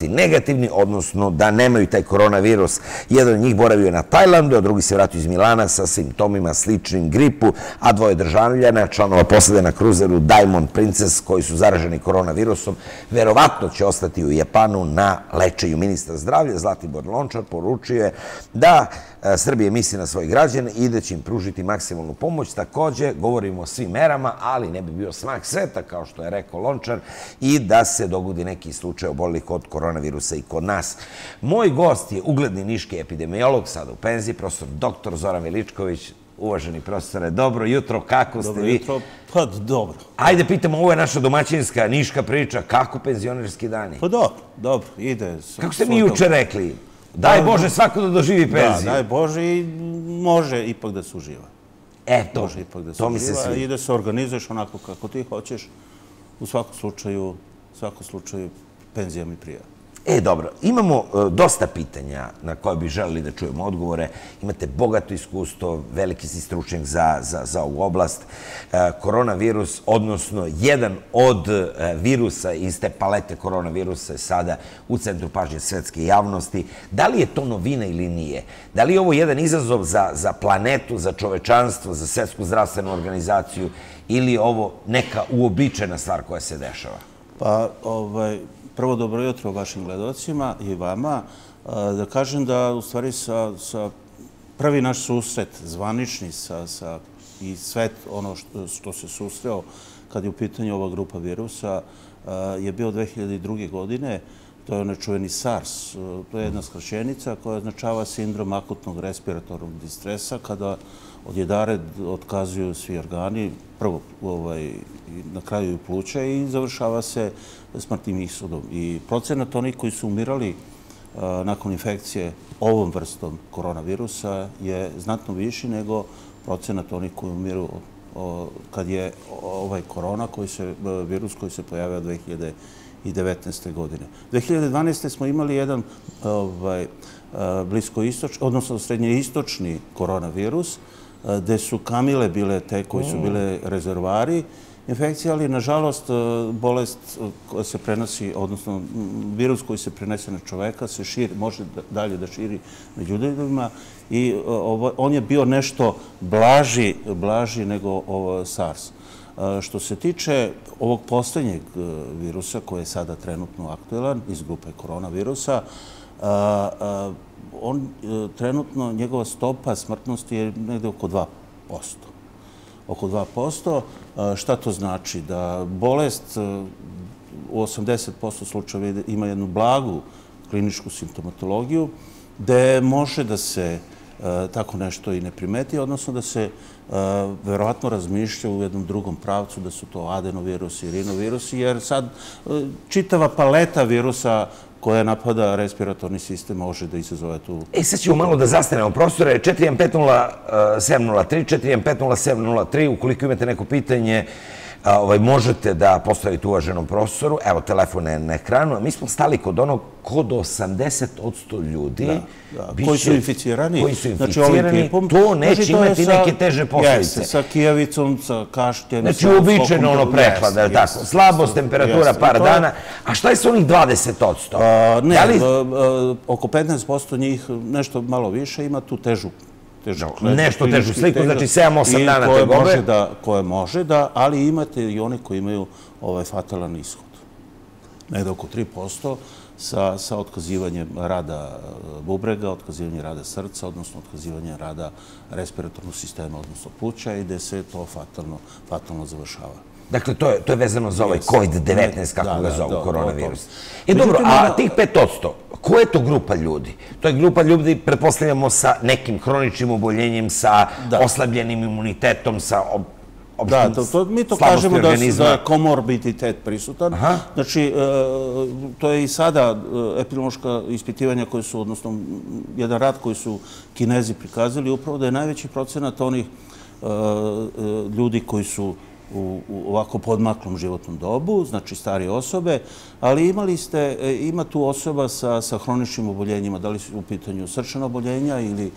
negativni, odnosno da nemaju taj koronavirus. Jedan od njih boravio na Tajlandu, a drugi se vratio iz Milana sa simptomima sličnim gripu, a dvoje državljana, članova posade na kruzeru Diamond Princess, koji su zaraženi koronavirusom, verovatno će ostati u Japanu na lečenju. Ministar zdravlja Zlatibor Lončar poručio je da Srbija misli na svoje građane i da će im pružiti maksimalnu pomoć. Takođe, govorimo o svim merama, ali ne bi bio smak sveta, kao što je rekao Lončar, i da se dogodi neki slučaj obolelih od koronavirusa i kod nas. Moj gost je ugledni niški epidemiolog, sada u penziji, profesor dr. Zoran Veličković. Uvaženi profesore, dobro jutro, kako ste vi? Dobro jutro, pa dobro. Ajde pitamo, ovo je naša domaćinska niška priča, kako penzionerski dani? Pa dobro, ide. Kako ste mi juče rekli? Daj Bože svako da doživi penziju. Da, daj Bože i može ipak da se uživa. Eto, to mi se sviđa. I da se organizuješ onako kako ti hoćeš. U svakom slučaju penzija mi prija. Dobro, imamo dosta pitanja na koje bi želeli da čujemo odgovore. Imate bogato iskustvo, veliki si stručnjak za ovu oblast. Koronavirus, odnosno jedan od virusa iz te palete koronavirusa je sada u centru pažnje svetske javnosti. Da li je to novina ili nije? Da li je ovo jedan izazov za planetu, za čovečanstvo, za svetsku zdravstvenu organizaciju ili je ovo neka uobičajena stvar koja se dešava? Pa, prvo dobro jutro vašim gledalcima i vama. Da kažem da u stvari sa prvi naš susret zvanični i svet ono što se susreo kad je u pitanju ova grupa virusa je bio 2002. godine. To je onaj čuveni SARS. To je jedna skraćenica koja označava sindrom akutnog respiratornog distresa kada odjedared otkazuju svi organi, prvo na kraju i pluća i završava se smrtnim ishodom. I procenat onih koji su umirali nakon infekcije ovom vrstom koronavirusa je znatno viši nego procenat onih koji umiru kad je ovaj virus koji se pojavio 2019. godine. 2012. smo imali jedan odnosno srednjoistočni koronavirus, gde su kamile bile te koji su bile rezervari infekcije, ali nažalost bolest koja se prenosi, odnosno virus koji se prenese na čoveka se širi, može dalje da širi među ljudima i on je bio nešto blaži nego SARS. Što se tiče ovog poslednjeg virusa koji je sada trenutno aktuelan iz grupe koronavirusa, trenutno njegova stopa smrtnosti je negde oko 2%. Oko 2%. Šta to znači? Da bolest u 80% slučajeva ima jednu blagu kliničku simptomatologiju, gde može da se tako nešto i ne primeti, odnosno da se verovatno razmišlja u jednom drugom pravcu da su to adenovirusi i rinovirusi, jer sad čitava paleta virusa koja napada respiratorni sistem može da izazove tu... Sad ćemo malo da zastanemo. Profesore, 4150703, 4150703, ukoliko imate neko pitanje, možete da postavite uvaženom profesoru. Evo, telefon je na ekranu. Mi smo stali kod 80% ljudi koji su inficirani, to neće imati neke teže posljedice. Sa kijavicom, sa kašljem. Znači, uobičajeno ono prehlada, je li tako? Slabost, temperatura, par dana. A šta je sa onih 20%? Ne, oko 15% njih, nešto malo više, ima tu težu nešto težu sliku, znači 7-8 dana tegobe. Koje može da, ali imate i one koji imaju fatalan ishod. Negde oko 3% sa otkazivanjem rada bubrega, otkazivanjem rada srca, odnosno otkazivanjem rada respiratornog sistema, odnosno pluća i gde se to fatalno završava. Dakle, to je vezano za ovaj COVID-19, kako ga zovu, koronavirus. Dobro, a tih 5%, koja je to grupa ljudi? To je grupa ljudi, pretpostavljamo, sa nekim hroničnim oboljenjem, sa oslabljenim imunitetom, sa mi to kažemo da je komorbiditet prisutan. Znači, to je i sada epidemiološka ispitivanja koje su, odnosno jedan rad koji su Kinezi prikazali, upravo da je najveći procenat onih ljudi koji su u ovako podmaklom životnom dobu, znači starije osobe, ali ima tu osoba sa hroničnim oboljenjima, da li su u pitanju srčana oboljenja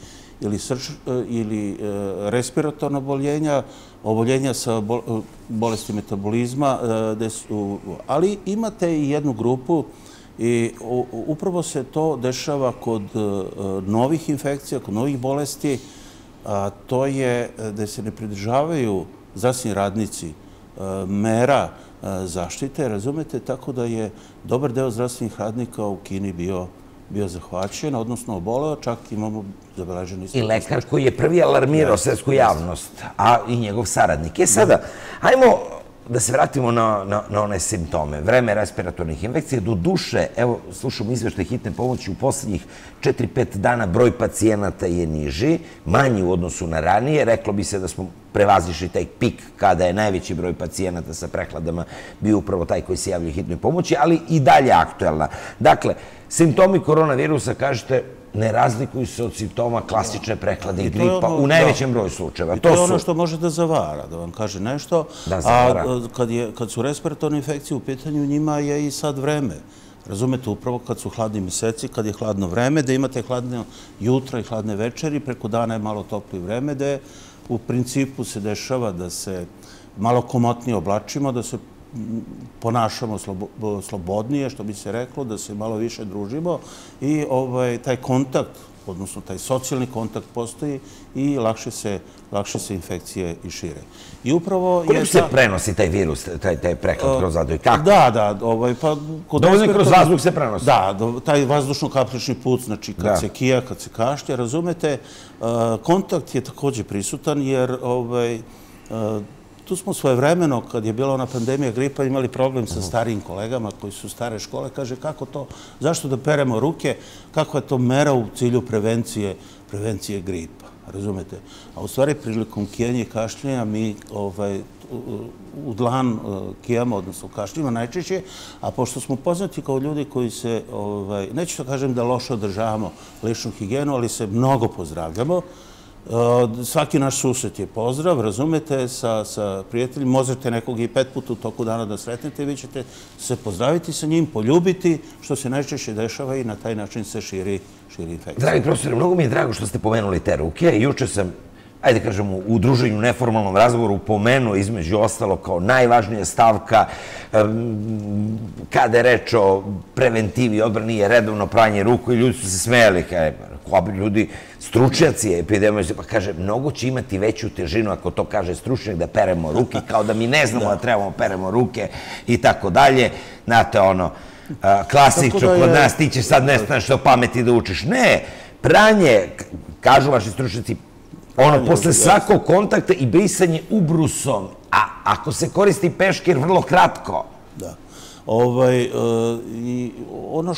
ili respiratorna oboljenja sa bolesti metabolizma, ali imate i jednu grupu I upravo se to dešava kod novih infekcija, kod novih bolesti. To je da se ne pridržavaju zdravstveni radnici mera zaštite, razumete, tako da je dobar deo zdravstvenih radnika u Kini bio zahvaćen, odnosno oboleo, čak imamo zabeleženi... I lekar koji je prvi alarmirao svetsku javnost, a i njegov saradnik. Sada, hajmo da se vratimo na one simptome. Vreme respiratornih infekcija, do duše, evo, slušamo izveštaj hitne pomoći, u poslednjih 4-5 dana broj pacijenata je niži, manji u odnosu na ranije. Reklo bi se da smo prevazišli taj pik kada je najveći broj pacijenata sa prehladama bio upravo taj koji se javlja u hitnoj pomoći, ali i dalje aktuelna. Dakle, simptomi koronavirusa, kažete, ne razlikuju se od simptoma klasične prehlade i gripa u najvećem broju slučajeva. I to je ono što može da zavara, da vam kaže nešto. A kad su respiratorne infekcije u pitanju, njima je i sad vreme. Razumete, upravo kad su hladni meseci, kad je hladno vreme, da imate hladne jutra i hladne večeri, preko dana je malo topli vreme, da u principu se dešava da se malo komotnije oblačimo, da se ponašamo slobodnije, što bi se reklo, da se malo više družimo i taj kontakt, odnosno taj socijalni kontakt postoji i lakše se infekcije i šire. I upravo je... Koliko se prenosi taj virus, taj prehlad kroz vazduh? Da. Dovoljno kroz vazduh se prenosi? Da, taj vazdušno-kapljični put, znači kad se kija, kad se kašlje, razumete, kontakt je također prisutan jer tu smo svojevremeno, kad je bila ona pandemija gripa, imali problem sa starijim kolegama koji su stare škole. Kaže, kako to, zašto da peremo ruke, kako je to mera u cilju prevencije gripa, razumete? A u stvari, prilikom kijanja i kašljenja mi u dlan kijamo, odnosno kašljimo najčešće, a pošto smo poznati kao ljudi koji se, neću da kažem da loše održavamo ličnu higijenu, ali se mnogo pozdravljamo. Svaki naš susret je pozdrav, razumete, sa prijateljima. Možete nekog i 5 puta u toku dana da sretnete i vi ćete se pozdraviti sa njim, poljubiti, što se najčešće dešava i na taj način se širi infekcija. Dragi profesore, mnogo mi je drago što ste pomenuli te ruke. Juče sam, ajde kažemo, u druženju, neformalnom razgovoru pomenuo između ostalo kao najvažnija stavka kada je reč o preventivi, odbrani je redovno pranje ruku i ljudi su se smejali. Ljudi, stručnjaci epidemiolozi, pa kaže, mnogo će imati veću težinu ako to kaže stručnjak da peremo ruke, kao da mi ne znamo da trebamo peremo ruke i tako dalje. Znate, ono, klasično kod nas, ti ćeš sad nešto o pameti da učiš. Ne, pranje, kažu vaši stručnjaci, ono, posle svakog kontakta i brisanje ubrusom, a ako se koristi peškir, vrlo kratko. Da. I ono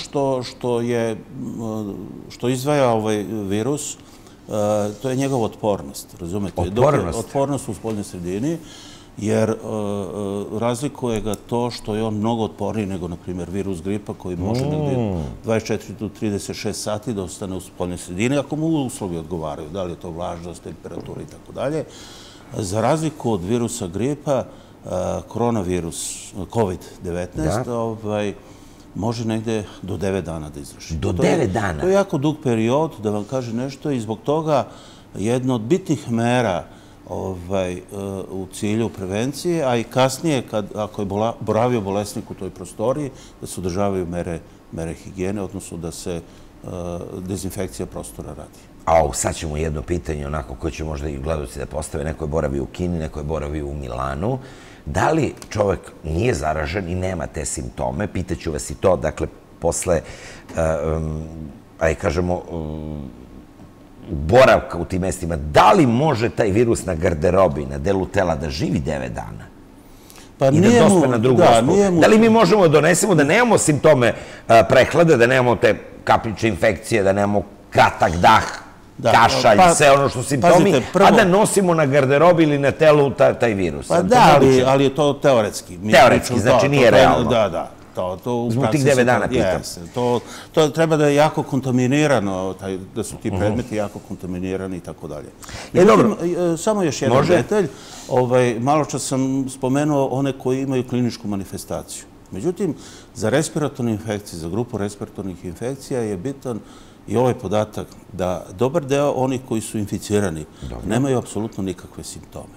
što izdvaja ovaj virus, to je njegova otpornost, razumete? Otpornost? Otpornost u spoljnoj sredini, jer razlikuje ga to što je on mnogo otporniji nego, na primjer, virus gripa koji može negdje 24 do 36 sati da ostane u spoljnoj sredini, ako mu uslovi odgovaraju, da li je to vlažnost, temperatura i tako dalje. Za razliku od virusa gripa, koronavirus, COVID-19, može negde do 9 dana da izvrši. Do 9 dana? To je jako dug period, da vam kaže nešto, i zbog toga jedna od bitnih mera u cilju prevencije, a i kasnije, ako je boravio bolesnik u toj prostoriji, da se održavaju mere higijene, odnosno da se dezinfekcija prostora radi. Sad ćemo jedno pitanje, onako koje će možda i gledaoci da postave. Neko je boravio u Kini, neko je boravio u Milanu. Da li čovek nije zaražen i nema te simptome? Pitaću vas i to, dakle, posle, ajde kažemo, boravka u tim mestima, da li može taj virus na garderobi, na delu tela da živi 9 dana? I da dospe na drugu osobu? Da li mi možemo da donesemo da nemamo simptome prehlade, da nemamo te kapljične infekcije, da nemamo kratak dah, kašalj, sve ono što su simptomi, a da nosimo na garderobi ili na telu taj virus? Pa da, ali je to teoretski. Teoretski, znači nije realno. Da. Zbog tih 9 dana pitam. To treba da je jako kontaminirano, da su ti predmeti jako kontaminirani i tako dalje. Samo još jedan detalj. Malo čas sam spomenuo one koji imaju kliničku manifestaciju. Međutim, za respiratorne infekcije, za grupu respiratornih infekcija je bitan i ovaj podatak da dobar deo onih koji su inficirani nemaju apsolutno nikakve simptome.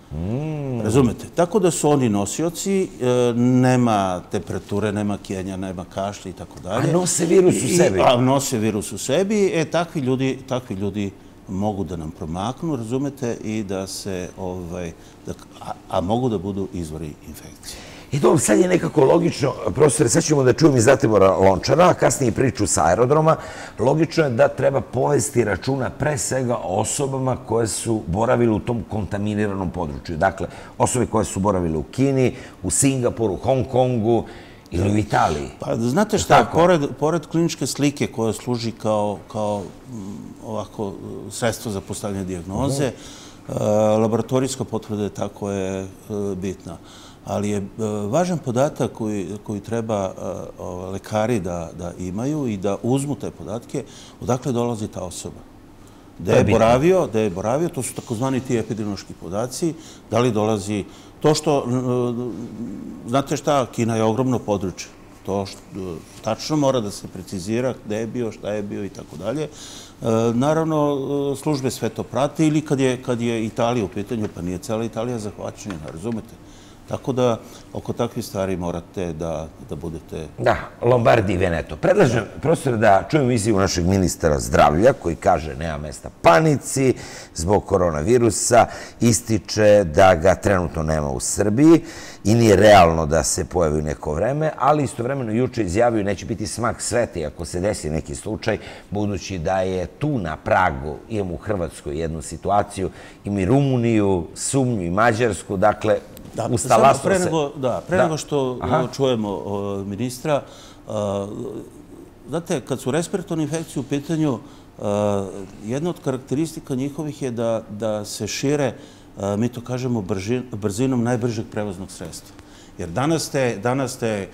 Razumete? Tako da su oni nosioci, nema temperature, nema kijenja, nema kašlja i tako dalje. A nose virus u sebi. A nose virus u sebi. Takvi ljudi mogu da nam promaknu, razumete, i da se, a mogu da budu izvori infekcije. I dobro, sad je nekako logično, profesore, sad ćemo da čujemo iz Zlatibora Lončara, a kasnije priču sa aerodroma, logično je da treba povesti računa pre svega o osobama koje su boravile u tom kontaminiranom području. Dakle, osobe koje su boravile u Kini, u Singapuru, Hong Kongu ili u Italiji. Pa znate šta, pored kliničke slike koja služi kao ovako sredstvo za postavljanje dijagnoze, laboratorijska potvrda tako je bitna. Ali je važan podatak koji treba lekari da imaju i da uzmu te podatke, odakle dolazi ta osoba. Da je boravio, to su takozvani ti epidemiološki podaci, da li dolazi to što, znate šta, Kina je ogromno područje. To tačno mora da se precizira gde je bio, šta je bio i tako dalje. Naravno, službe sve to prate ili kad je Italija u pitanju, pa nije cela Italija zahvaćena, razumete? Tako da, oko takvih stvari morate da budete... Da, Lombardi i Veneto. Predlažem, profesore, da čujemo izjavu našeg ministra zdravlja koji kaže nema mesta panici zbog koronavirusa, ističe da ga trenutno nema u Srbiji i nije realno da se pojavi u neko vreme, ali istovremeno juče izjavio neće biti smak sveta ako se desi neki slučaj, budući da je tu na pragu, imamo u Hrvatskoj jednu situaciju, ima i Rumuniju, Sumnju i Mađarsku, dakle, pre nego što čujemo ministra, znate, kad su respiratorne infekcije u pitanju, jedna od karakteristika njihovih je da se šire, mi to kažemo, brzinom najbržeg prevoznog sredstva. Jer danas ste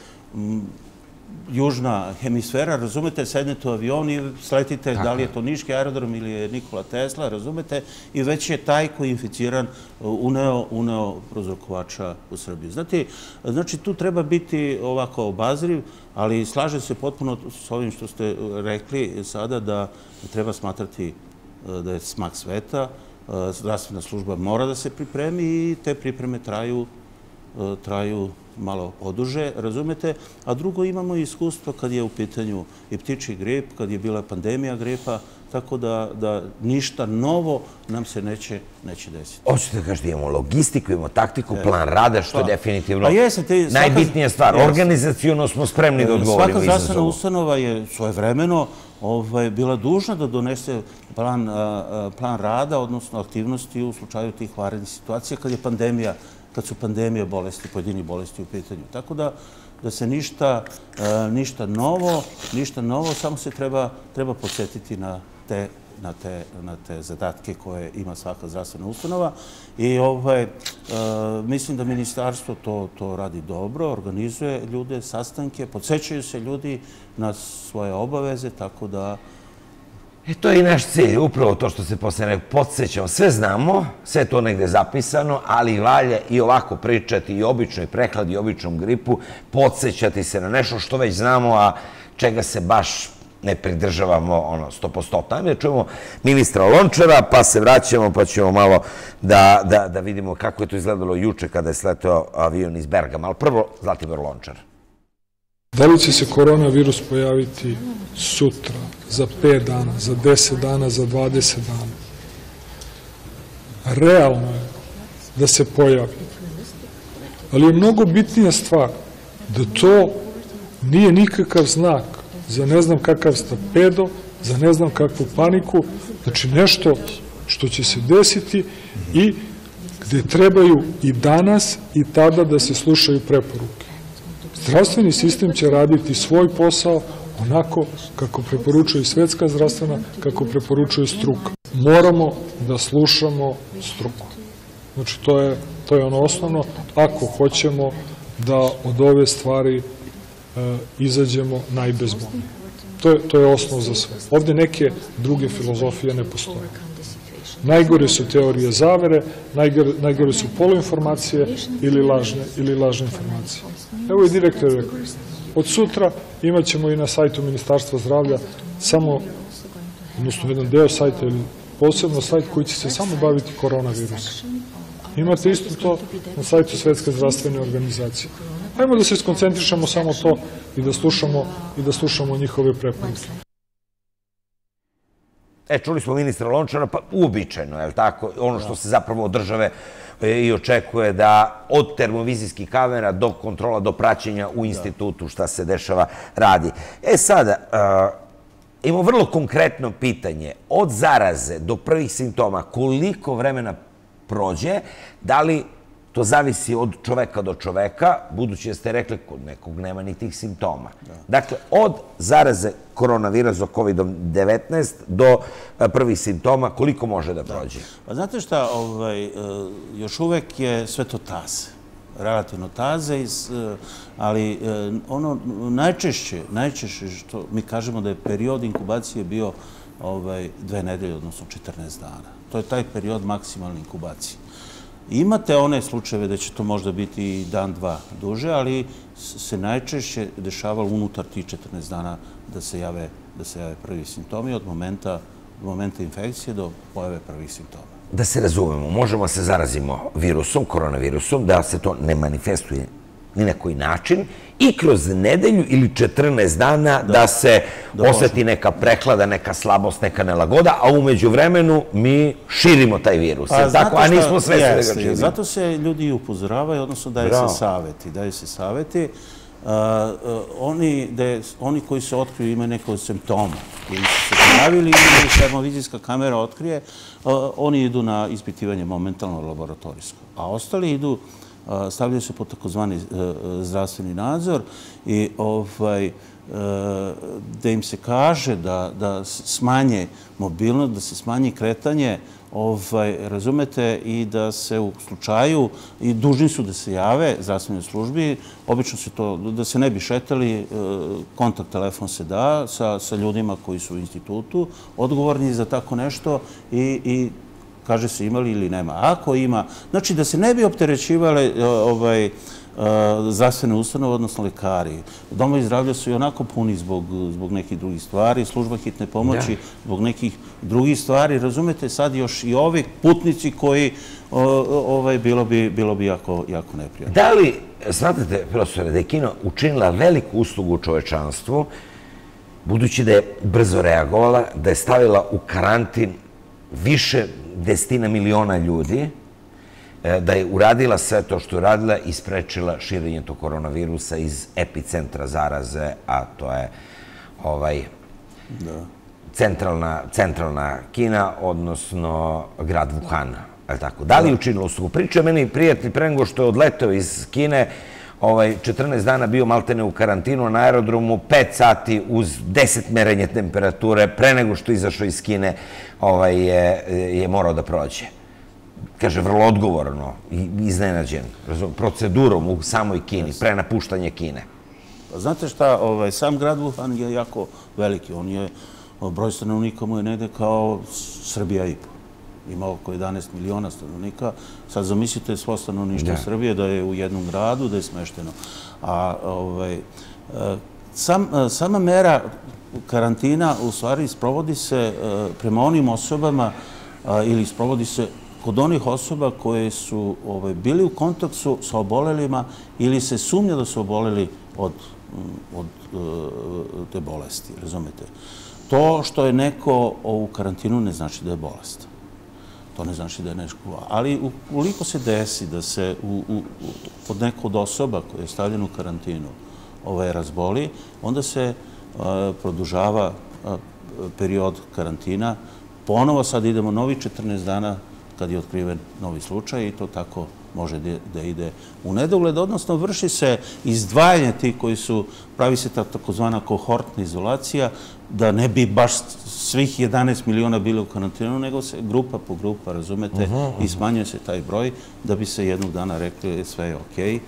južna hemisfera, razumete, sednete u avion i sletite, da li je to Niški aerodrom ili je Nikola Tesla, razumete, i već je taj koji je inficiran uneo prouzrokovača u Srbiju. Znači, tu treba biti ovako obazriv, ali slažem se potpuno s ovim što ste rekli sada da treba smatrati da je smak sveta, zdravstvena služba mora da se pripremi i te pripreme traju malo poduže, razumete, a drugo imamo iskustvo kad je u pitanju i ptičji grip, kad je bila pandemija gripa, tako da ništa novo nam se neće desiti. Hoćete da kažete, imamo logistiku, imamo taktiku, plan rada, što je definitivno najbitnija stvar. Organizacijono smo spremni da odgovorimo izazovu. Svaka zdravstvena ustanova je svojevremeno bila dužna da donese plan rada, odnosno aktivnosti u slučaju tih vanrednih situacija kad su pandemije bolesti, pojedini bolesti u pitanju. Tako da se ništa novo, samo se treba podsjetiti na te zadatke koje ima svaka zdravstvena ustanova. I mislim da ministarstvo to radi dobro, organizuje ljude, sastanke, podsjećaju se ljudi na svoje obaveze, tako da... To je i naš cilj, upravo to što se posle podsjećamo. Sve znamo, sve to negde zapisano, ali valje i ovako pričati i o običnoj prehladi i običnom gripu, podsjećati se na nešto što već znamo, a čega se baš ne pridržavamo 100%. Ajme da čujemo ministra Lončara, pa se vraćamo, pa ćemo malo da vidimo kako je to izgledalo juče kada je sleteo avion iz Bergama. Ali prvo, Zlatibor Lončar. Da li će se koronavirus pojaviti sutra, za 5 dana, za 10 dana, za 20 dana? Realno je da se pojavi. Ali je mnogo bitnija stvar da to nije nikakav znak za ne znam kakav stampedo, za ne znam kakvu paniku, znači nešto što će se desiti i gde trebaju i danas i tada da se slušaju preporuke. Zdravstveni sistem će raditi svoj posao onako kako preporučuje svetska zdravstvena, kako preporučuje struka. Moramo da slušamo struku. Znači, to je ono osnovno, ako hoćemo da od ove stvari izađemo najbezbolnije. To je osnov za sve. Ovde neke druge filozofije ne postoje. Najgore su teorije zavere, najgore su poluinformacije ili lažne informacije. Evo i direktor rekao, od sutra imat ćemo i na sajtu Ministarstva zdravlja samo, odnosno jedan deo sajta ili posebno sajt koji će se samo baviti koronavirusom. Imate isto to na sajtu Svetske zdravstvene organizacije. Hajmo da se skoncentrišemo samo to i da slušamo njihove preporuke. Čuli smo ministra Lončara, pa uobičajeno, je li tako? Ono što se zapravo od države i očekuje da od termovizijskih kamera do kontrola, do praćenja u institutu šta se dešava radi. Sada, imamo vrlo konkretno pitanje. Od zaraze do prvih simptoma, koliko vremena prođe, da li to zavisi od čoveka do čoveka, budući da ste rekli kod nekog nema ni tih simptoma. Dakle, od zaraze koronavirusa COVID-19 do prvih simptoma, koliko može da prođe? Pa znate šta, još uvek je sve to taze, relativno taze, ali ono najčešće što mi kažemo da je period inkubacije bio 2 nedelje, odnosno 14 dana. To je taj period maksimalne inkubacije. Imate one slučajeve da će to možda biti i dan, dva duže, ali se najčešće dešavalo unutar tih 14 dana da se jave prvi simptomi od momenta infekcije do pojave prvih simptoma. Da se razumemo, možemo se zarazimo virusom, koronavirusom, da se to ne manifestuje ni na koji način i kroz nedelju ili 14 dana da se oseti neka prehlada, neka slabost, neka nelagoda, a umeđu vremenu mi širimo taj virus, a nismo svesni da ga širimo. Zato se ljudi i upozoravaju, odnosno daju se saveti. Oni koji se otkriju imaju neke od simptoma ili su se pojavili ili termovizijska kamera otkrije, oni idu na ispitivanje momentalno laboratorijsko, a ostali idu, stavljaju se pod takozvani zdravstveni nadzor i da im se kaže da smanje mobilnost, da se smanji kretanje, razumete, i da se u slučaju, i dužni su da se jave zdravstvenoj službi, obično se to, da se ne bi šetali, kontakt telefon se da sa ljudima koji su u institutu, odgovorni za tako nešto i kaže se ima li ili nema. Ako ima, znači da se ne bi opterećivale zdravstvene ustanove, odnosno lekari. Domovi zdravlja su i onako puni zbog nekih drugih stvari, služba hitne pomoći zbog nekih drugih stvari. Razumete, sad još i ovi putnici koji bilo bi jako neprijatno. Da li smatrate, profesore, da je Kina učinila veliku uslugu čovečanstvu, budući da je brzo reagovala, da je stavila u karantin više desetina miliona ljudi, da je uradila sve to što je uradila i sprečila širenje tog koronavirusa iz epicentra zaraze, a to je centralna Kina, odnosno grad Wuhan. Da li je učinila uslugu? Priča meni prijatelj pre nego što je odletao iz Kine, 14 dana bio maltene u karantinu na aerodromu, 5 sati uz 10 merenje temperature, pre nego što je izašao iz Kine je morao da prođe. Kaže, vrlo odgovorno i iznenađen procedurom u samoj Kini, pre napuštanja Kine. Znate šta, sam grad Wuhan je jako veliki. On je, broj stanovnika mu je negde kao Srbija i po. Ima oko 11 miliona stanovnika. Sad zamislite svo stanovništvo Srbije da je u jednom gradu, da je smešteno. A sama mera karantina u stvari sprovodi se prema onim osobama ili sprovodi se kod onih osoba koje su bili u kontaktu sa obolelima ili se sumnja da su oboleli od te bolesti, razumete? To što je neko u karantinu ne znači da je bolest. To ne znači da je nešto. Ali ukoliko se desi da se od neko od osoba koja je stavljena u karantinu razboli, onda se produžava period karantina. Ponovo sad idemo novi 14 dana kad je otkriven novi slučaj i to tako može da ide u nedogled. Odnosno, vrši se izdvajanje tih koji su, pravi se takozvana kohortna izolacija, da ne bi baš svih 11 miliona bili u karantinu, nego se grupa po grupa, razumete, i smanjuje se taj broj da bi se jednog dana rekli sve je okej,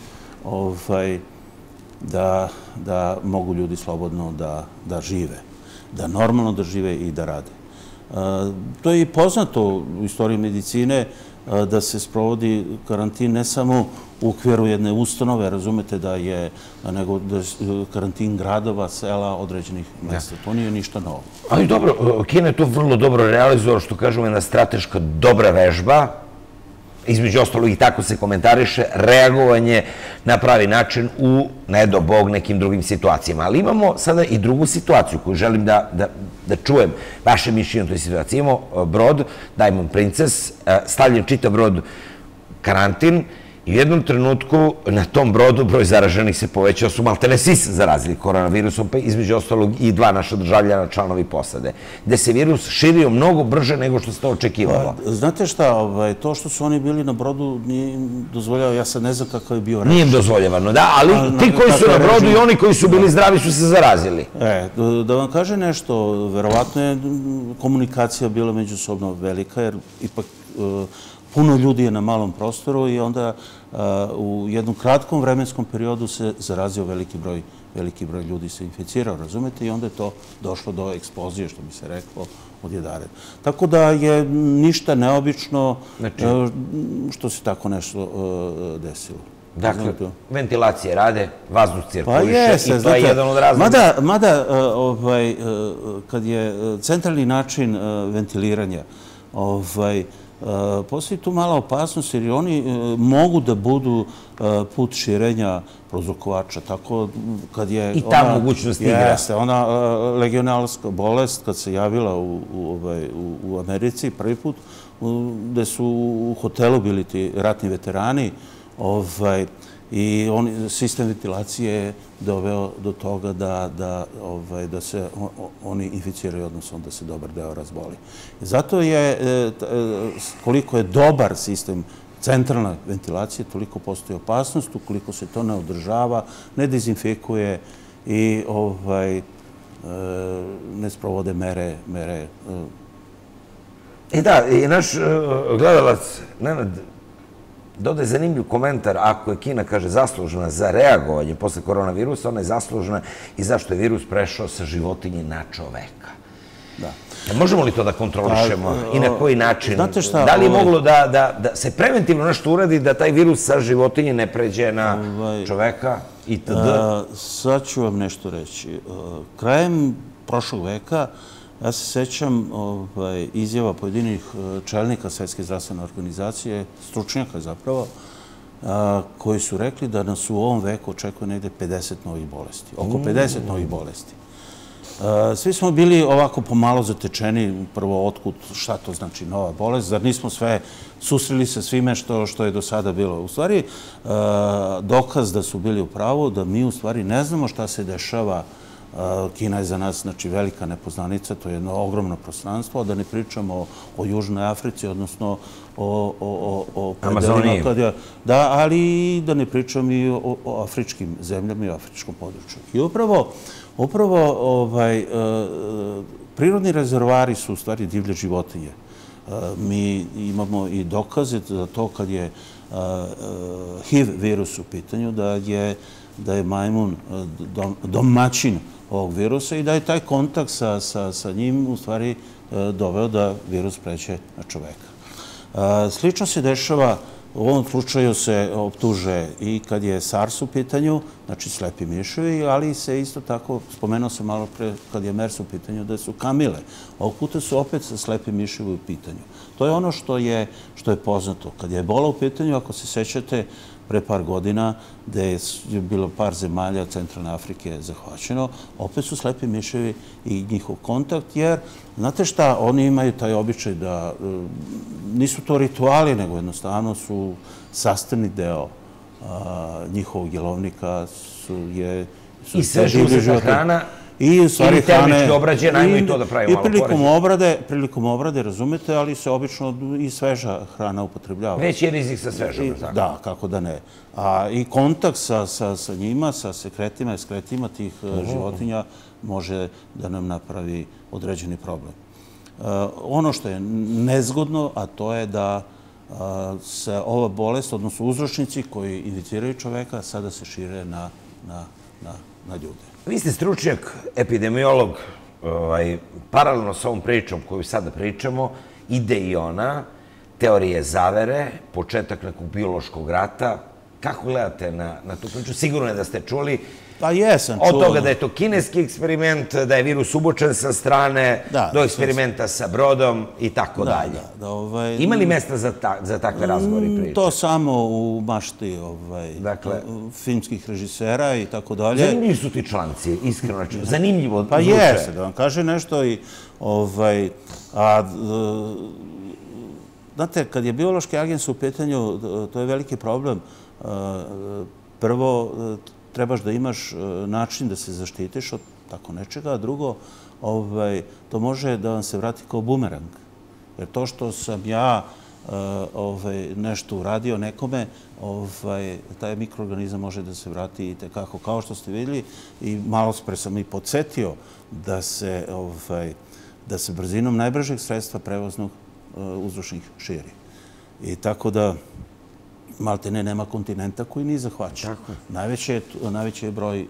da mogu ljudi slobodno da žive, da normalno da žive i da rade. To je i poznato u istoriji medicine da se sprovodi karantin ne samo u okviru jedne ustanove, razumete nego karantin gradova, sela, određenih mesta. To nije ništa novo. Ali dobro, Kina je to vrlo dobro realizovala, što kažemo, jedna strateška dobra vežba, između ostalog i tako se komentariše, reagovanje na pravi način u, ne do Bog, nekim drugim situacijama. Ali imamo sada i drugu situaciju koju želim da čujem vaše mišljenje o toj situaciji. Imamo brod Diamond Princess, stavljen čitav brod karantin i u jednom trenutku na tom brodu broj zaraženih se povećao, su maltene svi se zarazili koronavirusom, pa između ostalog i 2 naša državljana, članovi posade, gde se virus širio mnogo brže nego što se to očekivalo. Znate šta, to što su oni bili na brodu nije dozvoljavao, ja sad ne znam kakav je bio režim. Nije im dozvoljavano, da, ali ti koji su na brodu i oni koji su bili zdravi su se zarazili. Da vam kaže nešto, verovatno je komunikacija bila međusobno velika, jer ipak puno ljudi je na malom prostoru i onda u jednom kratkom vremenskom periodu se zarazio veliki broj ljudi se inficirao, razumete, i onda je to došlo do eksplozije, što bi se reklo, odjedared. Tako da je ništa neobično što se tako nešto desilo. Dakle, ventilacije rade, vazduh cirkuliše i to je jedan od razloga. Mada, kad je centralni način ventiliranja, postoji tu mala opasnost jer oni mogu da budu put širenja prouzrokovača. Tako kad je... I ta mogućnost igra. Jeste, ona legionelska bolest kad se javila u Americi prvi put, gde su u hotelu bili ti ratni veterani, i sistem ventilacije je doveo do toga da se oni inficiraju, odnosno da se dobar deo razboli. Zato je, koliko je dobar sistem centralne ventilacije, toliko postoji opasnost, ukoliko se to ne održava, ne dezinfikuje i ne sprovode mere. Da, i naš gledalac, Nenad, dodaje zanimljiv komentar, ako je Kina, kaže, zaslužna za reagovanje posle koronavirusa, ona je zaslužna i zašto je virus prešao sa životinje na čoveka. Možemo li to da kontrolišemo i na koji način? Da li je moglo da se preventivno nešto uradi da taj virus sa životinje ne pređe na čoveka itd.? Sad ću vam nešto reći. Krajem prošlog veka ja se sećam izjava pojedinih čelnika Svetske zdravstvene organizacije, stručnjaka zapravo, koji su rekli da nas u ovom veku očekuje negde 50 novih bolesti. Oko 50 novih bolesti. Svi smo bili ovako pomalo zatečeni, prvo otkud, šta to znači nova bolest, zar nismo sve susreli sa svime što je do sada bilo. U stvari, dokaz da su bili u pravu, da mi u stvari ne znamo šta se dešava. Kina je za nas, znači, velika nepoznanica, to je jedno ogromno prostranstvo, a da ne pričamo o Južnoj Africi, odnosno o Amazoniji. Da, ali da ne pričam i o afričkim zemljama i o afričkom području. I upravo prirodni rezervoari su u stvari divlje životinje. Mi imamo i dokaze za to kad je HIV virus u pitanju, da je majmun domaćin ovog virusa i da je taj kontakt sa njim u stvari doveo da virus pređe na čoveka. Slično se dešava, u ovom slučaju se optuže i kad je SARS u pitanju, znači slepi miševi, ali se isto tako, spomenuo sam malo pre, kad je MERS u pitanju, da su kamile. Ovog puta su opet slepi miševi u pitanju. To je ono što je poznato. Kad je ebola u pitanju, ako se sećate, pre par godina, gde je bilo par zemalja centralne Afrike zahvaćeno, opet su slepi miševi i njihov kontakt, jer, znate šta, oni imaju taj običaj da nisu to rituali, nego jednostavno su sastavni deo njihovog jelovnika, i sveže uzeta hrana, ili termički obrađena, ajmo i to da pravimo malo porez. Prilikom obrade, razumete, ali se obično i sveža hrana upotrebljava. Već je rizik sa svežom, tako? Da, kako da ne. I kontakt sa njima, sa sekretima i skretima tih životinja može da nam napravi određeni problem. Ono što je nezgodno, a to je da se ova bolest, odnosno uzročnici koji inficiraju čoveka, sada se šire na ljude. Vi ste stručnjak, epidemiolog, paralelno sa ovom pričom koju sada pričamo, ide i ona, teorije zavere, početak nekog biološkog rata. Kako gledate na tu priču? Sigurno je da ste čuli Pa jesam čuo. Od toga da je to kineski eksperiment, da je virus ubočen sa strane, do eksperimenta sa brodom i tako dalje. Ima li mesta za takve razgovore i priče? To samo u mašti filmskih režisera i tako dalje. Zanimljivi su ti članci, iskreno. Zanimljivo. Pa jeste, da vam kaže nešto i znate, kad je biološki agens u pitanju, to je veliki problem. Prvo, trebaš da imaš način da se zaštitiš od tako nečega, a drugo, to može da vam se vrati kao bumerang. Jer to što sam ja nešto uradio nekome, taj mikroorganizam može da se vrati i tekako. Kao što ste vidjeli, i malo pre sam i podsjetio da se brzinom najbržeg sredstva prevoznog uzročnih širi. I tako da maltene nema kontinenta koji nije zahvaćen. Najveći je broj,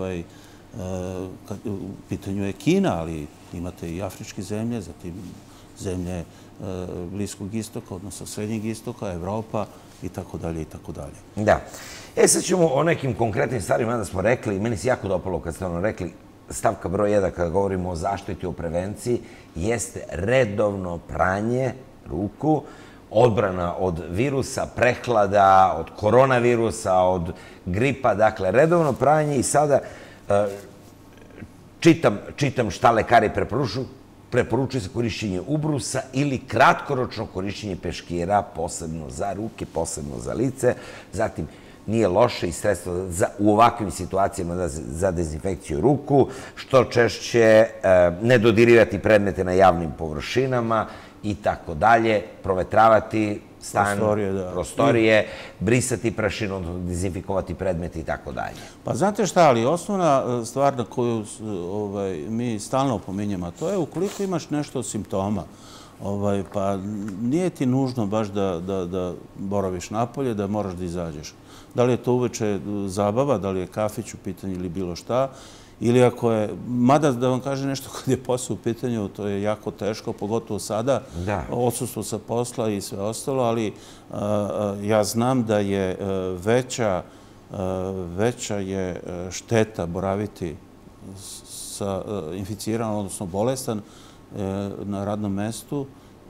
u pitanju je Kina, ali imate i afričke zemlje, zatim zemlje Bliskog istoka, odnosno Srednjeg istoka, Evropa i tako dalje i tako dalje. Da. Sad ćemo o nekim konkretnim stvarima da smo rekli, meni se jako dopalo kad ste ono rekli, stavka broj 1 kada govorimo o zaštiti, o prevenciji, jeste redovno pranje ruku, odbrana od virusa, prehlada, od koronavirusa, od gripa, dakle, redovno pranje i sada čitam šta lekari preporučuju se korišćenje ubrusa ili kratkoročno korišćenje peškira, posebno za ruke, posebno za lice, zatim nije loše i sredstvo u ovakvim situacijama za dezinfekciju ruku, što češće ne dodirivati predmete na javnim površinama i tako dalje, provetravati stan, prostorije, brisati prašinu, dezinfikovati predmete i tako dalje. Pa znate šta, ali osnovna stvar na koju mi stalno pominjamo, to je ukoliko imaš nešto od simptoma, pa nije ti nužno baš da boraviš napolje, da moraš da izađeš. Da li je to uveče zabava, da li je kafić u pitanju ili bilo šta, ili ako je, mada da vam kaže nešto kad je posao u pitanju, to je jako teško, pogotovo sada, odsustvo sa posla i sve ostalo, ali ja znam da je veća je šteta boraviti sa inficiranom, odnosno bolestan na radnom mestu,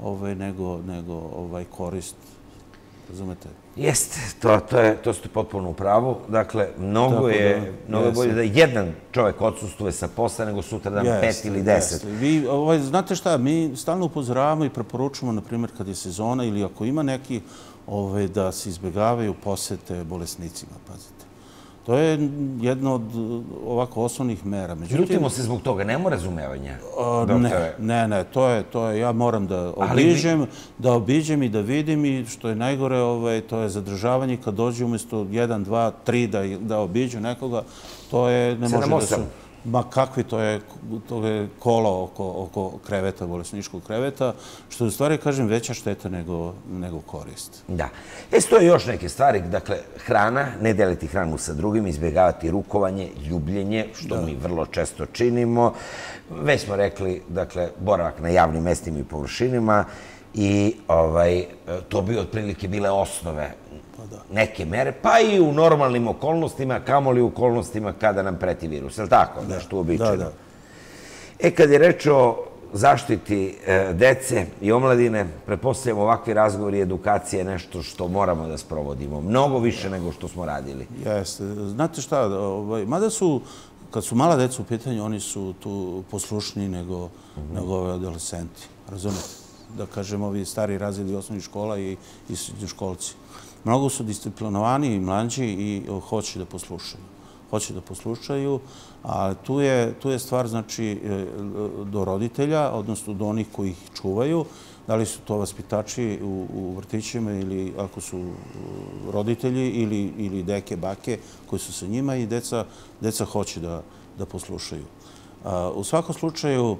nego korist. Razumete? Jeste, to ste potpuno u pravu. Dakle, mnogo je bolje da jedan čovjek odsustuje sa posla nego sutradan 5 ili 10. Znate šta, mi stalno upozoravamo i preporučujemo, na primjer, kad je sezona ili ako ima neki, da se izbjegavaju posete bolesnicima, pazite. To je jedno od ovako osnovnih mera. Ljutimo se zbog toga, nema razumevanja? Ne, to je, ja moram da obiđem i da vidim i što je najgore, to je zadržavanje kad dođe umjesto 1, 2, 3 da obiđu nekoga, to je, ne može da su... Ma kakvi, to je kolo oko kreveta, bolesničkog kreveta, što je u stvari, kažem, veća šteta nego korist. Da. To je još neke stvari. Dakle, hrana, ne deliti hranu sa drugim, izbjegavati rukovanje, ljubljenje, što mi vrlo često činimo. Već smo rekli, dakle, boravak na javnim mestima i površinima i to bi otprilike bile osnove neke mere, pa i u normalnim okolnostima, kamoli u okolnostima kada nam preti virus. Je li tako? Nešto uobičajeno. Kad je reč o zaštiti dece i omladine, pretpostavljamo ovakvi razgovori i edukacije nešto što moramo da sprovodimo. Mnogo više nego što smo radili. Jeste. Znate šta, mada su, kad su mala deca u pitanju, oni su tu poslušniji nego ove adolescenti. Razumete? Da kažem, ovi stari razredi osnovnih škola i srednjoškolci. Mnogo su disciplinovani i mlađi i hoće da poslušaju. Hoće da poslušaju, a tu je stvar, znači, do roditelja, odnosno do onih koji ih čuvaju, da li su to vaspitači u vrtićima ili ako su roditelji ili deke, bake koji su sa njima i deca hoće da poslušaju. U svakom slučaju,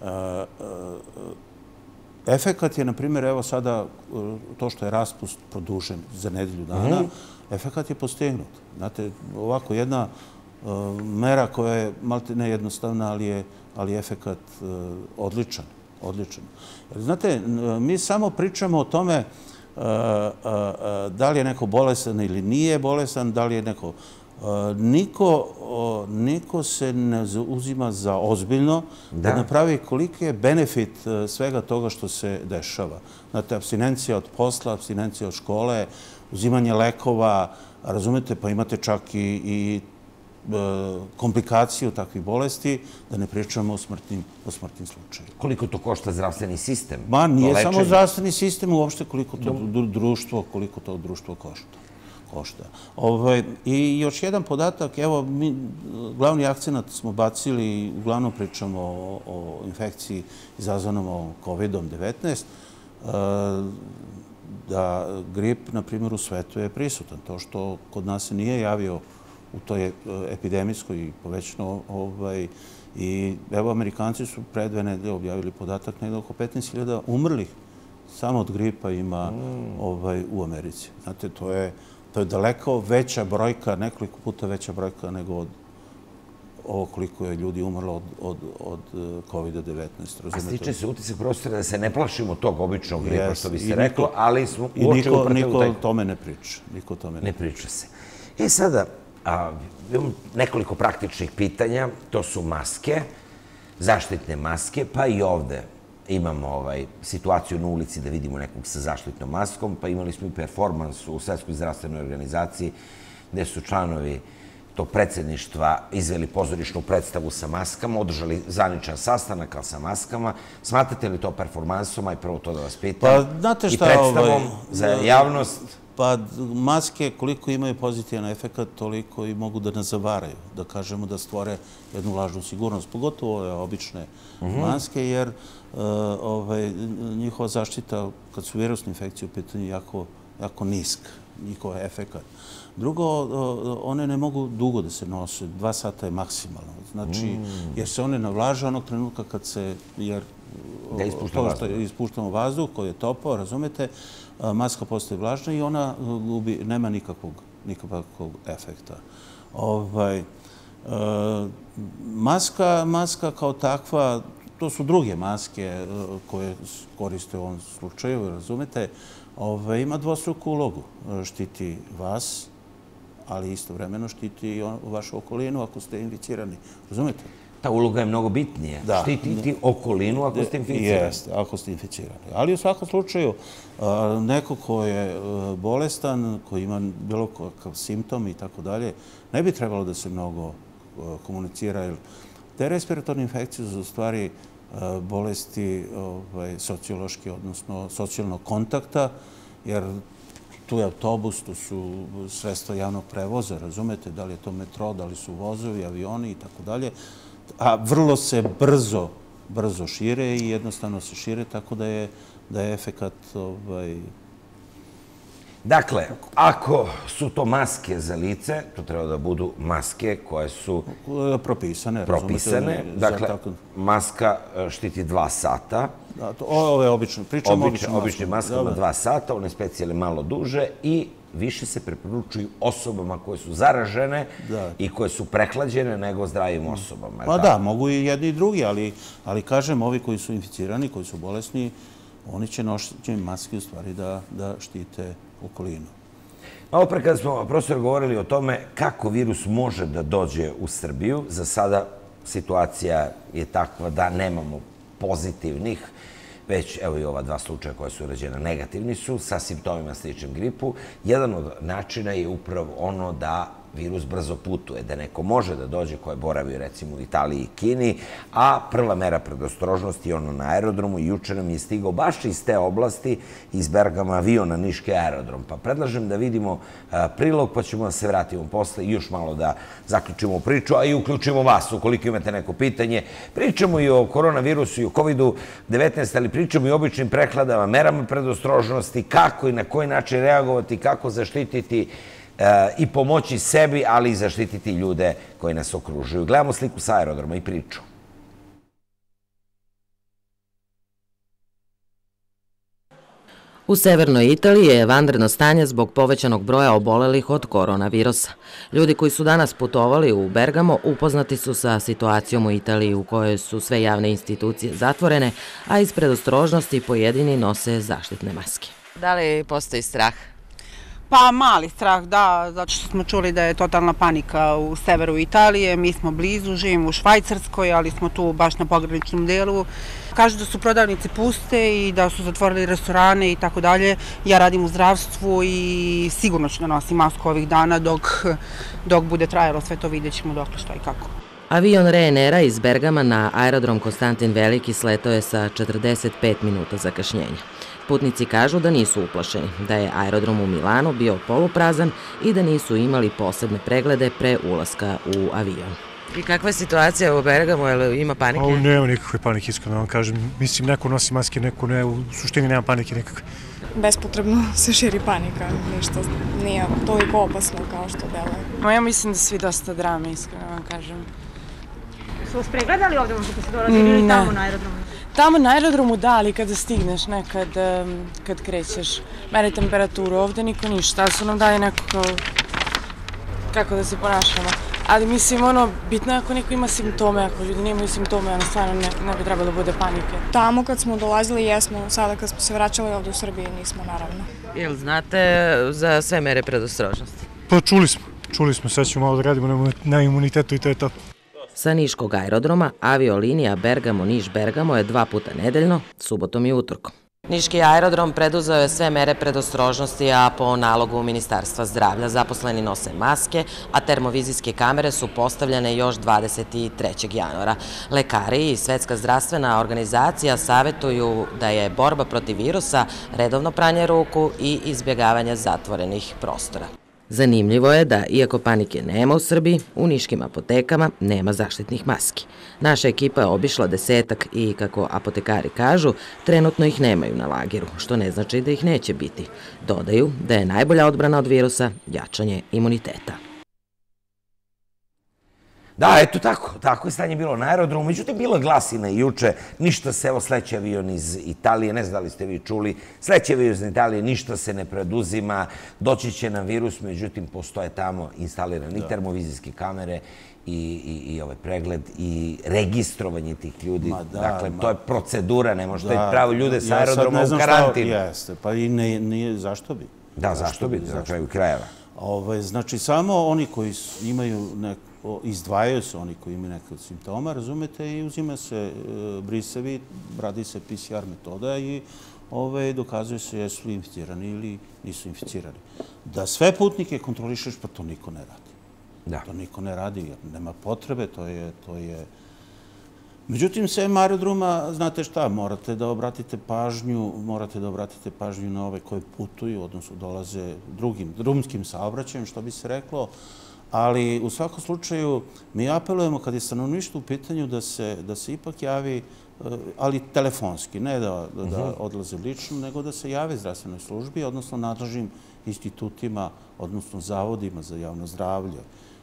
efekat je, na primjer, evo sada to što je raspust produžen za nedelju dana, efekat je postignut. Znate, ovako jedna mera koja je malte ne jednostavna, ali je efekat odličan. Znate, mi samo pričamo o tome da li je neko bolesan ili nije bolesan, da li je neko Niko se ne uzima za ozbiljno da napravi koliki je benefit svega toga što se dešava. Znate, apstinencija od posla, apstinencija od škole, uzimanje lekova, razumete, pa imate čak i komplikaciju takvih bolesti, da ne pričamo o smrtnim slučajima. Koliko to košta zdravstveni sistem? Ma, nije samo zdravstveni sistem, uopšte koliko to društvo košta. I još jedan podatak, evo, glavni akcenat smo bacili, uglavnom pričamo o infekciji izazvanom COVID-19, da grip, na primjer, u svetu je prisutan. To što kod nas se nije javio u toj epidemijskoj i povećano, i evo, Amerikanci su pre 2 nedelje objavili podatak, negdje oko 15.000 umrlih samo od gripa ima u Americi. Znate, to je daleko veća brojka, nekoliko puta veća brojka nego od ovo koliko je ljudi umrlo od COVID-19. A stiče se utisak, profesore, da se ne plašimo tog običnog gripa, što bi se reklo, ali smo uoče upravo... Niko o tome ne priča. Ne priča se. Sada, imam nekoliko praktičnih pitanja. To su maske, zaštitne maske, pa i ovde imamo situaciju na ulici da vidimo nekog sa zaštitnom maskom, pa imali smo i performans u Svetskoj zdravstvenoj organizaciji gde su članovi tog predsjedništva izveli pozorišnu predstavu sa maskama, održali zvaničan sastanak, ali sa maskama. Smatrate li to performansom, aj prvo to da vas pitam, i predstavom za javnost? Pa maske, koliko imaju pozitivan efekt, toliko i mogu da nas zavaraju, da kažemo da stvore jednu lažnu sigurnost. Pogotovo ove obične maske, jer njihova zaštita, kad su virusne infekcije u pitanju, jako niska, njihov efekt. Drugo, one ne mogu dugo da se nose, 2 sata je maksimalno. Znači, jer se one navlaže onog trenutka kad se, jer ispuštamo vazduh koji je topao, razumete, maska postaje vlažna i ona nema nikakvog efekta. Maska kao takva, to su druge maske koje koriste u ovom slučaju, razumete, ima dvostruku ulogu. Štiti vas, ali istovremeno štiti i vašu okolinu ako ste inficirani. Razumete? Ta uloga je mnogo bitnije. Štititi okolinu ako ste inficirani. Jeste, ako ste inficirani. Ali u svakom slučaju, neko ko je bolestan, ko ima bilo kakav simptom i tako dalje, ne bi trebalo da se mnogo komunicira. Te respiratorne infekcije su u stvari bolesti sociološke, odnosno socijalnog kontakta, jer tu je autobus, tu su sredstva javnog prevoza, razumete, da li je to metro, da li su vozovi, avioni i tako dalje, a vrlo se brzo šire i jednostavno se šire, tako da je efekat... Dakle, ako su to maske za lice, to treba da budu maske koje su propisane. Dakle, maska štiti 2 sata. Ovo je obično. Pričamo običnim maskama 2 sata, one specijalne malo duže i više se preporučuju osobama koje su zaražene i koje su prehlađene nego zdravim osobama. Pa da, mogu i jedni i drugi, ali kažem, ovi koji su inficirani, koji su bolesni, oni će nositi maske u stvari da štite okolinu. Malo pre kada smo, profesor, govorili o tome kako virus može da dođe u Srbiju, za sada situacija je takva da nemamo pozitivnih, već evo i ova 2 slučaja koja su urađena negativni su, sa simptomima sličnim gripu. Jedan od načina je upravo ono da virus brzo putuje, da neko može da dođe ko je boravio recimo u Italiji i Kini, a prva mera predostrožnosti je ono na aerodromu i juče nam je stigao baš iz te oblasti, iz Bergama avion na niški aerodrom. Pa predlažem da vidimo prilog, pa ćemo da se vratimo posle i još malo da zaključimo priču, a i uključimo vas ukoliko imate neko pitanje. Pričamo i o koronavirusu i o COVID-19, ali pričamo i o običnim prehladama, merama predostrožnosti, kako i na koji način reagovati, kako zaštititi i pomoći sebi, ali i zaštititi ljude koji nas okružuju. Gledamo sliku sa aerodroma i priču. U severnoj Italiji je vanredno stanje zbog povećanog broja obolelih od koronavirusa. Ljudi koji su danas putovali u Bergamo upoznati su sa situacijom u Italiji u kojoj su sve javne institucije zatvorene, a iz predostrožnosti pojedini nose zaštitne maske. Da li postoji strah? Pa mali strah, da, zato što smo čuli da je totalna panika u severu Italije, mi smo blizu, živimo u Švajcarskoj, ali smo tu baš na pograničnom delu. Kažu da su prodavnice puste i da su zatvorili restorane i tako dalje. Ja radim u zdravstvu i sigurno ću da nosim masku ovih dana dok bude trajalo sve to, vidjet ćemo dokle šta i kako. Avion Ryanaira iz Bergama na aerodrom Konstantin Veliki sletao je sa 45 minuta zakašnjenja. Putnici kažu da nisu uplašeni, da je aerodrom u Milanu bio poluprazan i da nisu imali posebne preglede pre ulaska u avion. I kakva je situacija u Bergamu? Ima panike? Nema nikakve panike, iskreno vam kažem. Mislim, neko nosi maske, neko ne, u suštini nema panike nikakve. Bespotrebno se širi panika, ništa nije toliko opasno kao što deluje. Ja mislim da svi dosta drame, iskreno vam kažem. Su vas pregledali ovdje možda kad ste dolazili ili tamo na aerodromu? Tamo na aerodromu da, ali kada stigneš nekad, kad krećeš, mere temperaturu, ovdje niko ništa, ali su nam dali neko kako da se ponašamo. Ali mislim, bitno je ako neko ima simptome, ako ljudi nemaju simptome, stvarno ne bi trebalo da bude panike. Tamo kad smo dolazili jesmo, sada kad smo se vraćali ovdje u Srbiji nismo naravno. Jel znate za sve mere predostrožnosti? Pa čuli smo, sad ćemo malo da radimo na imunitetu i to je to. Sa niškog aerodroma aviolinija Bergamo-Niš-Bergamo je 2 puta nedeljno, subotom i utorkom. Niški aerodrom preduzeo je sve mere predostrožnosti, a po nalogu Ministarstva zdravlja zaposleni nose maske, a termovizijske kamere su postavljene još 23. januara. Lekari i Svetska zdravstvena organizacija savjetuju da je borba protiv virusa redovno pranje ruku i izbjegavanje zatvorenih prostora. Zanimljivo je da, iako panike nema u Srbiji, u niškim apotekama nema zaštitnih maski. Naša ekipa je obišla 10-ak i, kako apotekari kažu, trenutno ih nemaju na lageru, što ne znači da ih neće biti. Dodaju da je najbolja odbrana od virusa jačanje imuniteta. Da, eto tako je stanje bilo na aerodromu. Međutim, bila glasina juče, ništa se, evo sledeći avion iz Italije, ne znam da li ste vi čuli, sledeći avion iz Italije, ništa se ne preduzima, doći će nam virus, međutim, postoje tamo instalirane i termovizijske kamere i ovaj pregled i registrovanje tih ljudi. Dakle, to je procedura, ne možete pravo ljude sa aerodroma u karantinu. Jeste, pa i nije, zašto bi? Da, zašto bi, za kraju krajeva. Znači, samo oni koji imaju izdvajaju se oni koji imaju neke simptoma, razumete, i uzima se brisevi, radi se PCR metoda i dokazuje se jesu li inficirani ili nisu inficirani. Da sve putnike kontrolišeš, pa to niko ne radi. To niko ne radi, jer nema potrebe, to je... Međutim, sem aerodroma, znate šta, morate da obratite pažnju na ove koje putuju, odnosno dolaze drumskim saobraćajem, što bi se reklo. Ali u svakom slučaju mi apelujemo kad je stanovništvo u pitanju da se ipak javi, ali telefonski, ne da odlaze lično, nego da se jave zdravstvenoj službi, odnosno nadležnim institutima, odnosno zavodima za javno zdravlje,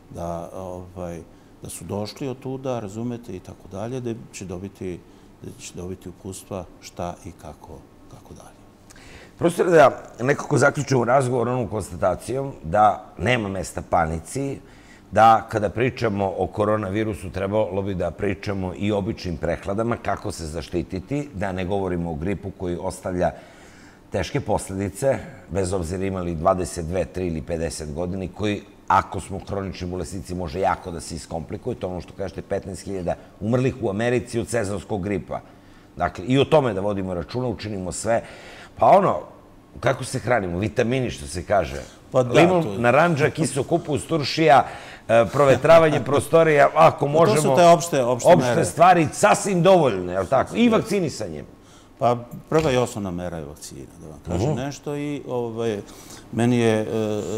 da su došli od tuda, razumete, i tako dalje, da će dobiti upustva šta i kako dalje. Prosto je da nekako zaključujemo razgovor onom konstatacijom da nema mesta panici, da kada pričamo o koronavirusu trebalo bi da pričamo i o običnim prehladama, kako se zaštititi, da ne govorimo o gripu koji ostavlja teške posljedice, bez obzira imali 22, 3 ili 50 godina, koji, ako smo hronični bolesnici, može jako da se iskomplikuje. To ono što kažete, 15.000 umrlih u Americi od sezonskog gripa. Dakle, i o tome da vodimo računa, učinimo sve. Pa ono, kako se hranimo? Vitamini, što se kaže. Limun, naranđa, kiso kupus, turšija, provetravanje prostorija, ako možemo... To su te opšte stvari, sasvim dovoljne, je li tako? I vakcinisanjem. Pa prva i osnovna mera je vakcina, da vam kažem nešto. I meni je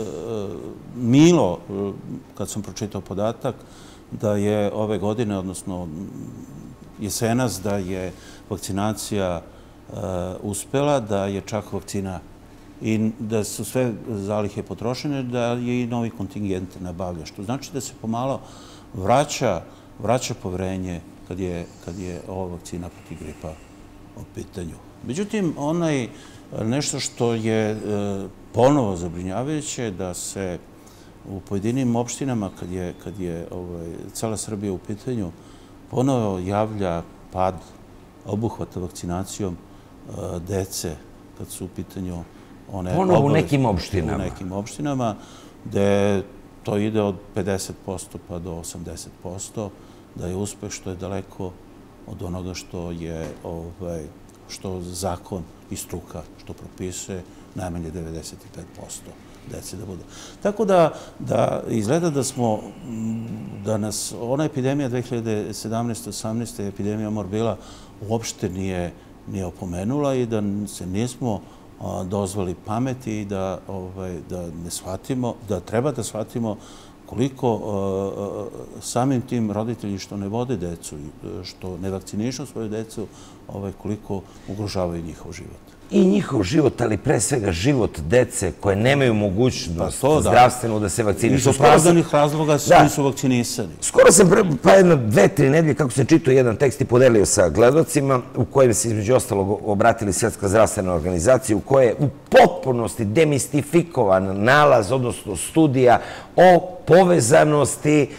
milo, kad sam pročitao podatak, da je ove godine, odnosno jesenas, da je vakcinacija uspela, da je čak vakcina i da su sve zalihe potrošene, da je i novi kontingent nabavlja. Što znači da se pomalo vraća poverenje kad je ova vakcina protiv gripa u pitanju. Međutim, nešto što je ponovo zabrinjavajuće, da se u pojedinim opštinama, kad je cela Srbija u pitanju, ponovo javlja pad obuhvata vakcinacijom dece, kad su u pitanju Ponovo u nekim opštinama. U nekim opštinama, gde to ide od 50% pa do 80%, da je uspeh što je daleko od onoga što zakon i struka što propisuje, najmanje 95% dece da bude. Tako da izgleda da nas ona epidemija 2017-18. epidemija morbila uopšte nije opomenula i da se nismo dozvali pameti i da ne shvatimo, da treba da shvatimo koliko samim tim roditelji što ne vode decu, što ne vakcinišu svoju decu, koliko ugrožavaju njihov život. I njihov život, ali pre svega život dece koje nemaju mogućnost zdravstvenu da se vakcinišu. Iz opravdanih razloga nisu vakcinisani. Skoro sam pa jedno 2-3 nedelje kako sam čitao jedan tekst i podelio sa gledocima u kojem se između ostalog obratili Svjetska zdravstvena organizacija u kojoj je u potpunosti demistifikovan nalaz, odnosno studija o povezanosti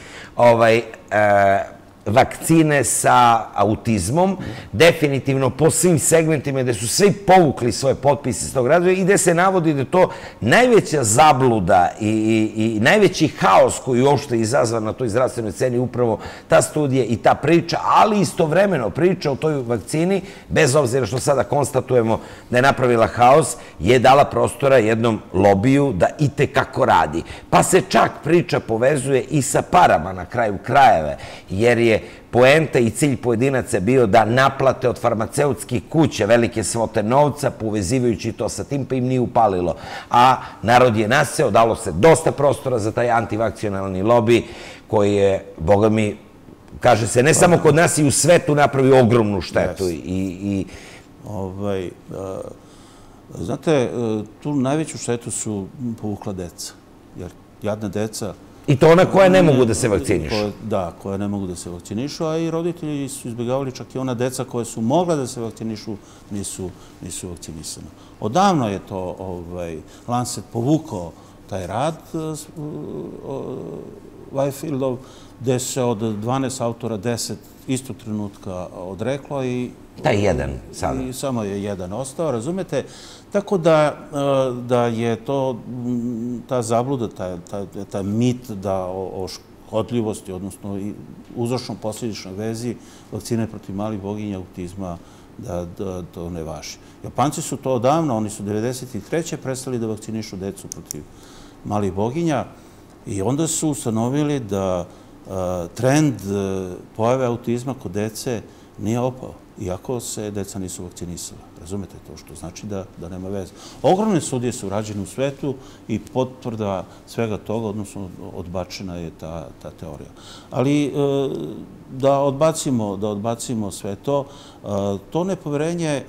vakcine sa autizmom, definitivno po svim segmentima gde su svi povukli svoje potpise iz tog razvoja i gde se navodi da je to najveća zabluda i najveći haos koji je uopšte izazvan na toj zdravstvenoj sceni upravo ta studija i ta priča, ali istovremeno priča o toj vakcini, bez obzira što sada konstatujemo da je napravila haos, je dala prostora jednom lobiju da i tekako radi. Pa se čak priča povezuje i sa parama na kraju krajeve, jer je poenta i cilj pojedinaca bio da naplate od farmaceutskih kuća velike svote novca, povezivajući to sa tim, pa im nije upalilo. A narod je naseo, dalo se dosta prostora za taj antivakcionalni lobi, koji je, boga mi, kaže se, ne samo kod nas i u svetu napravio ogromnu štetu. Znate, tu najveću štetu su povukla deca, jer jadna deca... I to ona koja ne mogu da se vakcinišu. Da, koja ne mogu da se vakcinišu, a i roditelji su izbjegavali, čak i ona deca koja su mogla da se vakcinišu, nisu vakcinisana. Odavno je to Lancet povukao taj rad Weifieldov, gde se od 12 autora 10 istog trenutka odreklo i... Taj jedan sada. I samo je jedan ostao, razumete? Tako da je to ta zabluda, ta mit o škodljivosti, odnosno uzročno-posljedičnoj vezi vakcine protiv malih boginja autizma, da to ne važi. Japanci su to odavno, oni su 1993. prestali da vakcinišu decu protiv malih boginja i onda su ustanovili da trend pojave autizma kod dece nije opao, iako se deca nisu vakcinisala. Razumete to, što znači da nema veze. Ogromne studije su rađene u svetu i potvrda svega toga, odnosno odbačena je ta teorija. Ali da odbacimo sve to, to nepoverenje,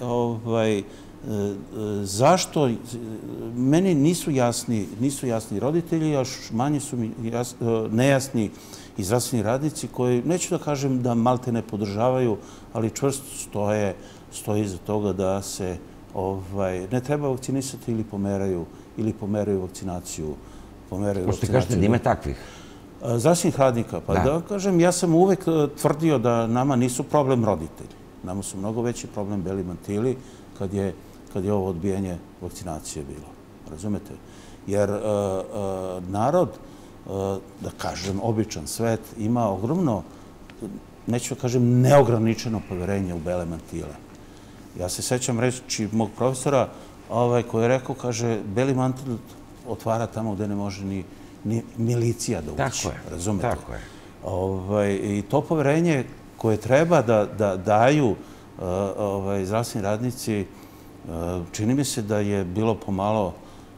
zašto meni nisu jasni roditelji, još manje su mi nejasni i zdravstveni radnici koji, neću da kažem da malte ne podržavaju, ali čvrsto stoje iza toga da se ne treba vakcinisati ili pomeraju vakcinaciju. Pošto kažete da ima takvih? Zdravstvenih radnika. Pa da kažem, ja sam uvek tvrdio da nama nisu problem roditelji. Nama su mnogo veći problem beli mantili kad je ovo odbijanje vakcinacije bilo. Razumete? Jer narod, da kažem, običan svet, ima ogromno, neću da kažem, neograničeno poverenje u bele mantile. Ja se sećam reći mog profesora koji je rekao, kaže, beli mantil otvara tamo gde ne može ni milicija da ući. Razumete? Tako je. I to poverenje koje treba da daju zdravstveni radnici, čini mi se da je bilo pomalo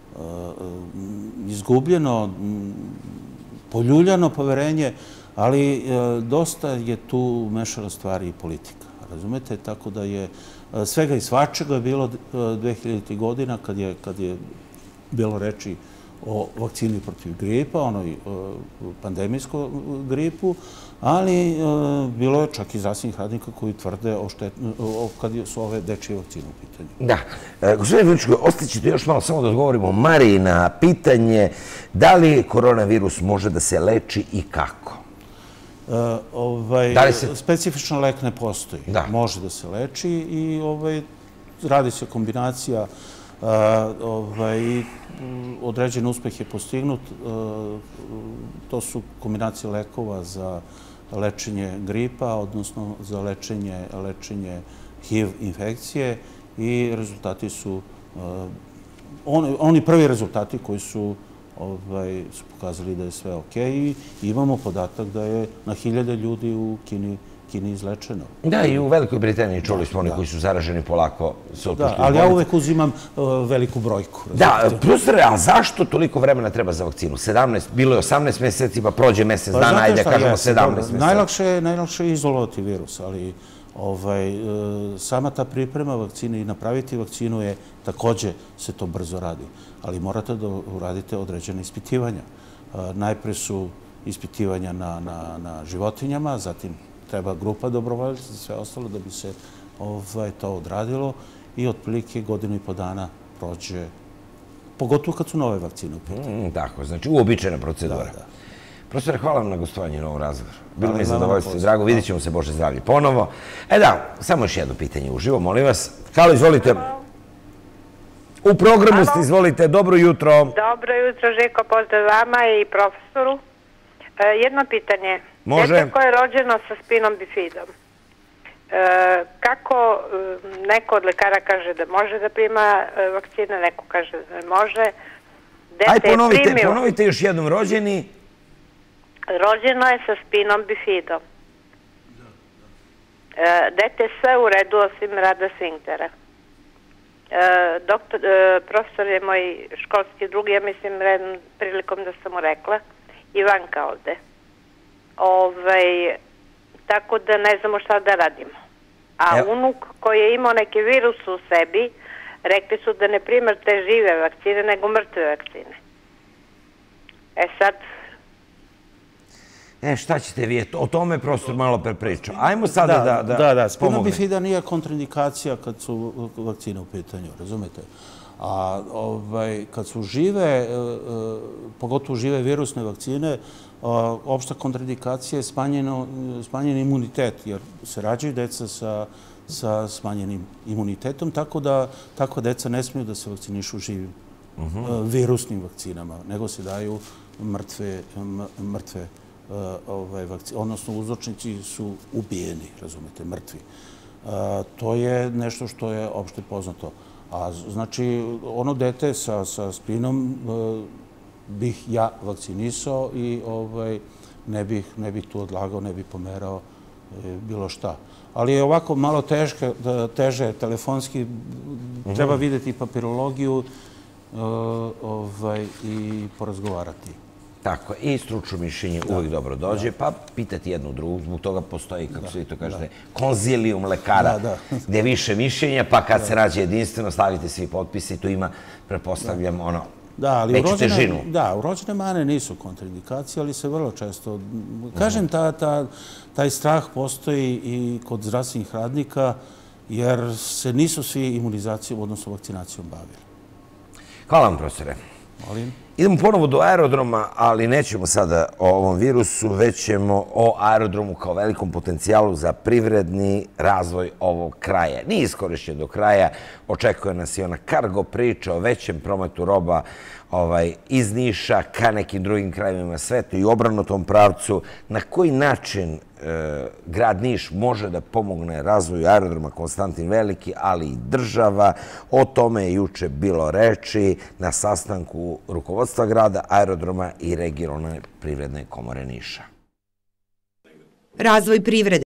izgubljeno, poljuljano poverenje, ali dosta je tu mešala stvari i politika. Razumete? Tako da je svega i svačega bilo 2000. godina kad je bilo reči o vakcini protiv gripa, onoj pandemijskoj gripu, ali bilo je čak i zdravstvenih radnika koji tvrde kad su ove dečije vakcine u pitanju. Da. Gospodine Viličko, ostaćete još malo samo da odgovorimo Mariji na pitanje da li koronavirus može da se leči i kako? Specifičan lek ne postoji. Može da se leči i radi se kombinacija I određen uspeh je postignut. To su kombinacije lekova za lečenje gripa, odnosno za lečenje HIV infekcije i rezultati su, oni prvi rezultati koji su pokazali da je sve okej i imamo podatak da je na 1000 ljudi u Kini izlečeno. Da, i u Velikoj Britaniji čuli smo oni koji su zaraženi polako se otpuštaju. Da, ali ja uvek uzimam veliku brojku. Da, profesore, a zašto toliko vremena treba za vakcinu? 17, bilo je 18 meseci, pa prođe mesec dana, ajde kažemo 17 meseci. Najlakše je izolovati virus, ali sama ta priprema vakcine i napraviti vakcinu je takođe se to brzo radi, ali morate da uradite određene ispitivanja. Najpre su ispitivanja na životinjama, zatim treba grupa dobrovoljaca za sve ostalo da bi se to odradilo i otprilike 1,5 godine prođe, pogotovo kad su nove vakcine u pitanju. Tako, znači uobičajena procedura. Profesore, hvala vam na gostovanju na ovom razgovoru. Bilo mi je zadovoljstvo i drago. Vidjet ćemo se, Bože zdravlje, ponovo. Samo još jedno pitanje uživo, molim vas. Halo, izvolite. U programu ste, izvolite. Dobro jutro. Dobro jutro, Željko, pozdrav vama i profesoru. Jedno pitanje. Može. Dete koje je rođeno sa spinom bifidom. Kako neko od lekara kaže da može da prima vakcine, neko kaže da ne može. Ponovite još jednom, rođeni. Rođeno je sa spinom bifidom. Dete je sve u redu osim rada sfinktera. Profesor je moj školski drug, ja mislim prilikom da sam mu rekla, Ivanka ovde. Tako da ne znamo šta da radimo. A unuk koji je imao neki virus u sebi, rekli su da ne prima te žive vakcine, nego mrtve vakcine. Sad... Šta ćete vi? O tome profesor malo prepričao. Ajmo sada da pomogne. Spina bifida nije kontraindikacija kad su vakcine u pitanju, razumete? A kad su žive, pogotovo žive virusne vakcine, opšta kontraindikacija je smanjen imunitet, jer se rađaju deca sa smanjenim imunitetom, tako da takva deca ne smiju da se vakcinišu živim virusnim vakcinama, nego se daju mrtve odnosno uzročnici su ubijeni, razumete, mrtvi. To je nešto što je opšte poznato. A znači, ono dete sa spinom bih ja vakcinisao i ne bih tu odlagao, ne bih pomerao bilo šta. Ali je ovako malo teže telefonski, treba videti papirologiju i porazgovarati. Tako, i stručno mišljenje uvijek dobro dođe, pa pitati jednu drugu, zbog toga postoji, kako se vi to kažete, konzilijum lekara, gde je više mišljenja, pa kad se nađe jedinstveno, stavite svi potpise i tu ima, pretpostavljam, veću težinu. Da, urođene mane nisu kontraindikacije, ali se vrlo često, kažem, taj strah postoji i kod zdravstvenih radnika, jer se nisu svi imunizacijom, odnosno vakcinacijom bavili. Hvala vam, profesore. Molim. Idemo ponovo do aerodroma, ali nećemo sada o ovom virusu, već ćemo o aerodromu kao velikom potencijalu za privredni razvoj ovog kraja. Nije iskorišćen do kraja, očekuje nas i ona kargo priča o većem prometu roba iz Niša ka nekim drugim krajevima sveta i obrnutom pravcu. Na koji način grad Niš može da pomogne razvoju aerodroma Konstantin Veliki, ali i država? O tome je juče bilo reči na sastanku rukovodstva grada, aerodroma i regionalne privredne komore Niša. Razvoj privrede